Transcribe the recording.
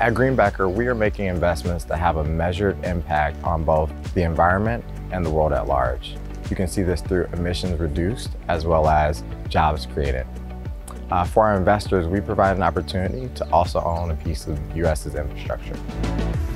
At Greenbacker, we are making investments that have a measured impact on both the environment and the world at large. You can see this through emissions reduced as well as jobs created. For our investors, we provide an opportunity to also own a piece of the U.S.'s infrastructure.